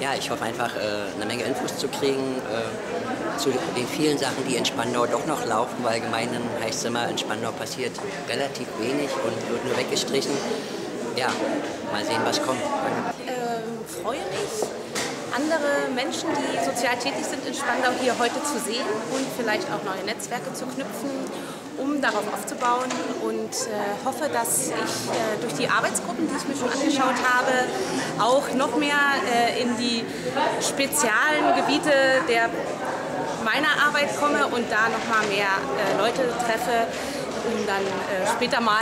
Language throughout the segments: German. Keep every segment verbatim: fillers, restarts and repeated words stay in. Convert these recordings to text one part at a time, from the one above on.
Ja, ich hoffe einfach, äh, eine Menge Infos zu kriegen äh, zu den vielen Sachen, die in Spandau doch noch laufen, weil gemeinhin heißt es immer, in Spandau passiert relativ wenig und wird nur weggestrichen. Ja, mal sehen, was kommt. Ähm, freue mich, andere Menschen, die sozial tätig sind in Spandau, hier heute zu sehen und vielleicht auch neue Netzwerke zu knüpfen, um darauf aufzubauen, und äh, hoffe, dass ich äh, durch die Arbeitsgruppen, die ich mir schon angeschaut habe, auch noch mehr äh, in die speziellen Gebiete der meiner Arbeit komme und da noch mal mehr äh, Leute treffe, um dann äh, später mal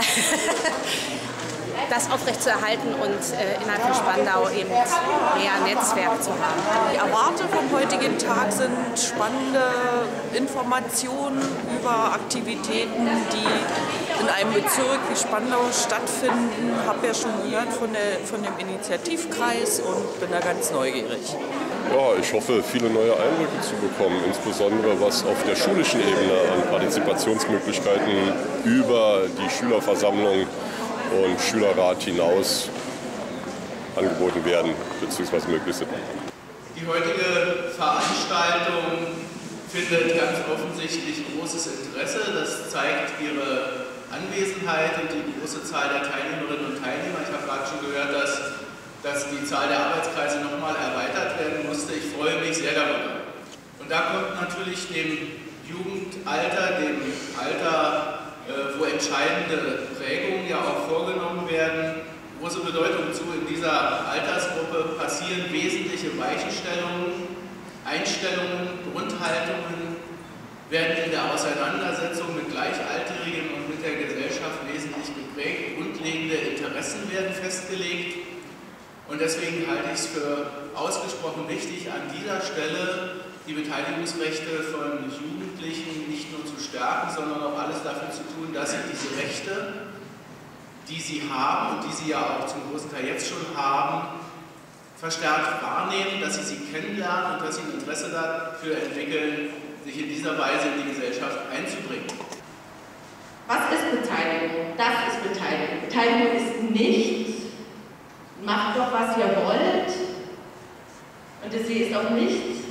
das aufrechtzuerhalten und äh, innerhalb von Spandau eben mehr Netzwerk zu haben. Die Erwartungen vom heutigen Tag sind spannende Informationen über Aktivitäten, die in einem Bezirk wie Spandau stattfinden. Ich habe ja schon gehört von, der, von dem Initiativkreis und bin da ganz neugierig. Ja, ich hoffe, viele neue Eindrücke zu bekommen, insbesondere was auf der schulischen Ebene an Partizipationsmöglichkeiten über die Schülerversammlung und Schülerrat hinaus angeboten werden bzw. möglich sind. Die heutige Veranstaltung findet ganz offensichtlich großes Interesse. Das zeigt ihre Anwesenheit und die große Zahl der Teilnehmerinnen und Teilnehmer. Ich habe gerade schon gehört, dass, dass die Zahl der Arbeitskreise nochmal erweitert werden musste. Ich freue mich sehr darüber. Und da kommt natürlich dem Jugendalter, dem Alter, wo entscheidende Prägungen ja auch vorgenommen werden, große Bedeutung zu. In dieser Altersgruppe passieren wesentliche Weichenstellungen, Einstellungen, Grundhaltungen werden in der Auseinandersetzung mit Gleichaltrigen und mit der Gesellschaft wesentlich geprägt. Grundlegende Interessen werden festgelegt. Und deswegen halte ich es für ausgesprochen wichtig, an dieser Stelle die Beteiligungsrechte von Jugendlichen nicht nur zu stärken, sondern auch alles dafür zu tun, dass sie diese Rechte, die sie haben und die sie ja auch zum großen Teil jetzt schon haben, verstärkt wahrnehmen, dass sie sie kennenlernen und dass sie ein Interesse dafür entwickeln, sich in dieser Weise in die Gesellschaft einzubringen. Was ist Beteiligung? Das ist Beteiligung. Beteiligung ist nichts. Macht doch, was ihr wollt. Und sie ist auch nichts.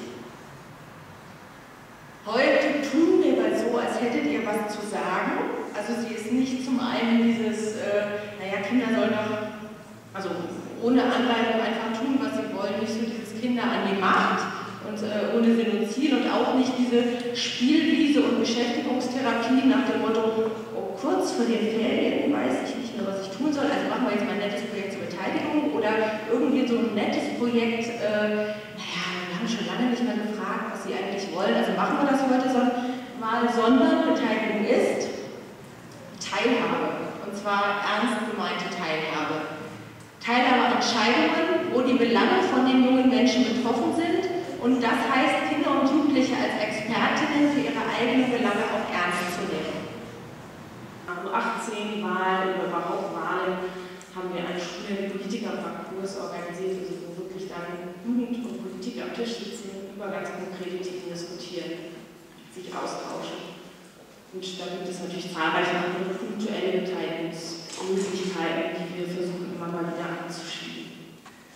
Heute tun wir mal so, als hättet ihr was zu sagen. Also sie ist nicht zum einen dieses, äh, naja, Kinder sollen doch, also ohne Anleitung einfach tun, was sie wollen, nicht so dieses Kinder an die Macht und äh, ohne Sinn und Ziel, und auch nicht diese Spielwiese und Beschäftigungstherapie nach dem Motto, oh, kurz vor den Ferien weiß ich nicht mehr, was ich tun soll, also machen wir jetzt mal ein nettes Projekt zur Beteiligung oder irgendwie so ein nettes Projekt, äh, naja, wir haben schon lange nicht mehr gefragt, was sie eigentlich wollen, also machen wir das heute so mal, sondern Beteiligung ist Teilhabe, und zwar ernst gemeinte Teilhabe. Teilhabe an Entscheidungen, wo die Belange von den jungen Menschen betroffen sind, und das heißt, Kinder und Jugendliche als Expertinnen für ihre eigenen Belange auch ernst zu nehmen. Nach U achtzehn Wahlen oder überhaupt Wahlen haben wir einen Studien-Politiker-Parcours organisiert, also wo wirklich dann Jugend und Politik am Tisch sitzen, über ganz konkrete Themen diskutieren, sich austauschen. Und da gibt es natürlich zahlreiche andere punktuelle Beteiligungsmöglichkeiten, die wir versuchen immer mal wieder anzuschieben.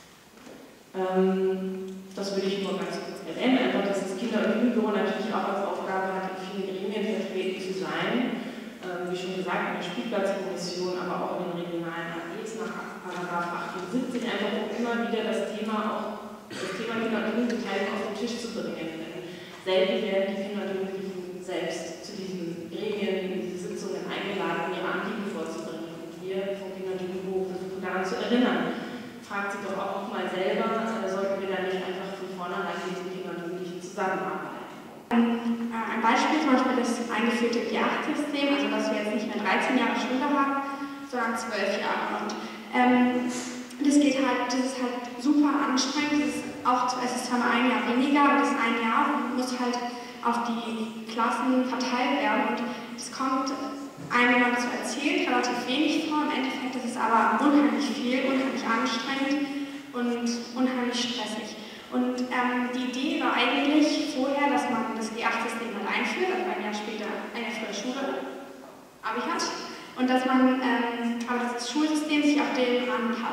Ähm, das würde ich nur ganz kurz erwähnen, einfach, dass das Kinder- und Jugendbüro natürlich auch als Aufgabe hat, in vielen Gremien vertreten zu sein. Ähm, wie schon gesagt, in der Spielplatzkommission, aber auch in den regionalen A Gs nach Paragraph achtundsiebzig, einfach um immer wieder das Thema auch, das Thema Kinder- und Jugendbeteiligung auf den Tisch zu bringen. Denn selten werden die Kinder und Jugendlichen selbst zu diesen Gremien, in diese Sitzungen eingeladen, ihre Anliegen vorzubringen. Und wir vom Kinder- und Jugendbüro versuchen daran zu erinnern. Fragt sich doch auch mal selber, äh, sollten wir da nicht einfach von vornherein mit den Kindern und Jugendlichen zusammenarbeiten. Ein, ein Beispiel zum Beispiel das eingeführte G acht System, also dass wir jetzt nicht mehr dreizehn Jahre Schule haben, sondern zwölf Jahre. Und ähm, das geht halt, das ist halt super anstrengend. Das ist auch, es ist zwar nur ein Jahr weniger, aber das ein Jahr muss halt auf die Klassen verteilt werden. Und es kommt einem, wenn man das so erzählt, relativ wenig vor. Im Endeffekt ist es aber unheimlich viel, unheimlich anstrengend und unheimlich stressig. Und ähm, die Idee war eigentlich vorher, dass man das G acht System halt einführt, also ein Jahr später eine Jahr vor der Schule Abi hat, und dass man, ähm, aber das Schulsystem sich auch dem anpasst.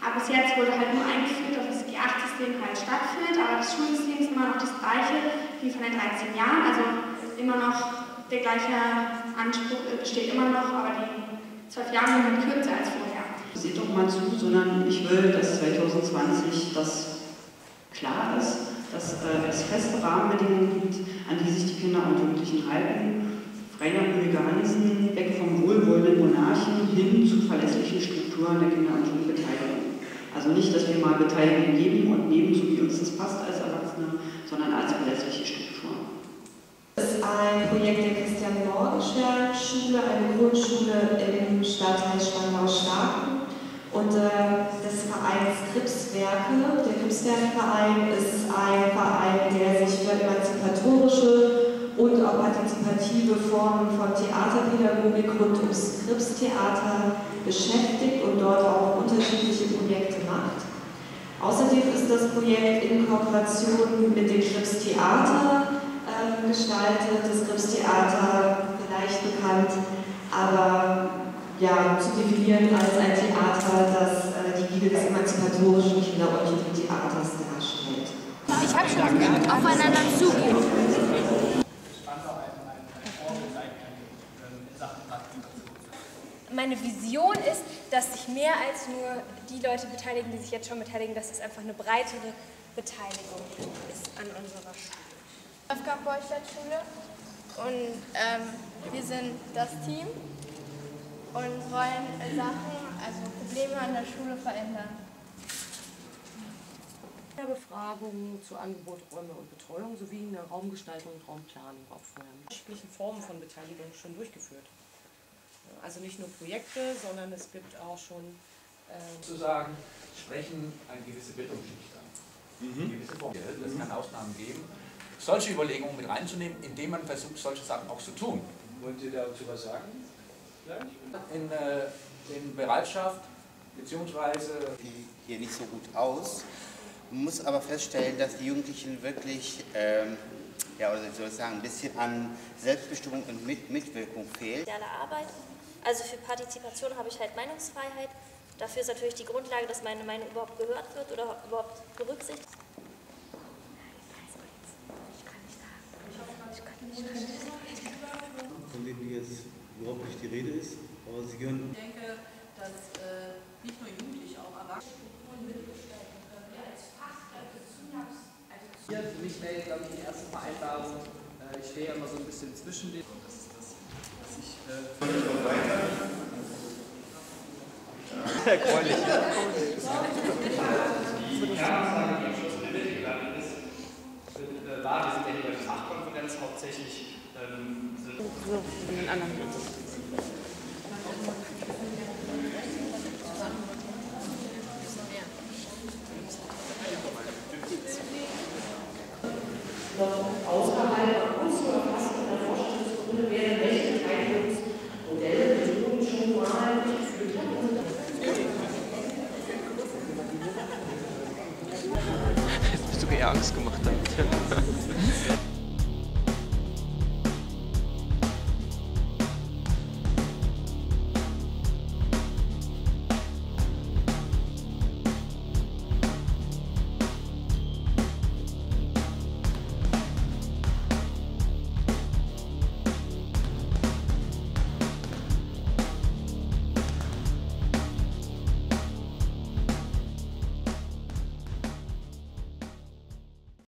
Aber bis jetzt wurde halt nur eingeführt, dass das G acht System halt stattfindet, aber das Schulsystem ist immer noch das gleiche wie von den dreizehn Jahren, also immer noch der gleiche Anspruch besteht immer noch, aber die zwölf Jahre sind kürzer als vorher. Seht doch mal zu, sondern ich will, dass zwanzig zwanzig das klar ist, dass äh, es feste Rahmenbedingungen gibt, an die sich die Kinder und Jugendlichen halten. Rainer Böge-Hansen, weg vom wohlwollenden Monarchen hin zu verlässlichen Strukturen der Kinder- und Jugendbeteiligung. Also nicht, dass wir mal beteiligen geben und nehmen, so wie uns das passt als Erwachsene, sondern als verlässliche Strukturen. Das ist ein Projekt der Christian-Morgenstern-Schule, eine Grundschule im Stadtteil Spandau-Starken und äh, des Vereins Kripswerke. Der Kripswerke-Verein ist ein Verein, der sich für emanzipatorische und auch partizipative Formen von Theaterpädagogik rund ums Kripstheater beschäftigt und dort auch unterschiedliche Projekte macht. Außerdem ist das Projekt in Kooperation mit dem Kripstheater äh, gestaltet. Das Kripstheater, vielleicht bekannt, aber ja, zu definieren als ein Theater, das äh, die Wiege des emanzipatorischen Kinder- und Jugendtheaters darstellt. Ich habe schon aufeinander zugehen. Meine Vision ist, dass sich mehr als nur die Leute beteiligen, die sich jetzt schon beteiligen, dass es einfach eine breitere Beteiligung ist an unserer Schule. Wolfgang-Borchert-Schule und ähm, wir sind das Team und wollen Sachen, also Probleme an der Schule verändern. Befragungen zu Angebot, Räume und Betreuung sowie eine Raumgestaltung und Raumplanung auch vorher. Unterschiedliche Formen von Beteiligung schon durchgeführt. Also nicht nur Projekte, sondern es gibt auch schon äh sozusagen sprechen eine gewisse Bildungsschicht an. Mhm. Eine gewisse Form. Es kann Ausnahmen geben, solche Überlegungen mit reinzunehmen, indem man versucht, solche Sachen auch zu tun. Wollen Sie dazu was sagen? In, äh, in Bereitschaft beziehungsweise hier nicht so gut aus. Man muss aber feststellen, dass die Jugendlichen wirklich, ähm, ja, oder soll ich sagen, ein bisschen an Selbstbestimmung und Mit Mitwirkung fehlt. Arbeit. Also für Partizipation habe ich halt Meinungsfreiheit. Dafür ist natürlich die Grundlage, dass meine Meinung überhaupt gehört wird oder überhaupt berücksichtigt. Von denen jetzt überhaupt nicht die Rede ist, aber sie gehören. Ich denke, dass äh, nicht nur Jugendliche, auch Erwachsene mitgestalten können. Ja, als Fachkräfte Hier für mich wäre, glaube ich, die erste Vereinbarung. Äh, ich stehe ja immer so ein bisschen zwischen den. Und das ist das, was ich. Sehr gräulich. Die Kernfrage, die am Schluss in der Mitte gelandet ist, war, wir sind ja hier bei der Fachkonferenz hauptsächlich. Ähm, sind so, von den anderen. Außerhalb von uns zu erfassen in der Forschungsgründe werden welche Beteiligungsmodelle Methoden schon mal durchgeführt haben. Jetzt bist du eher Angst gemacht.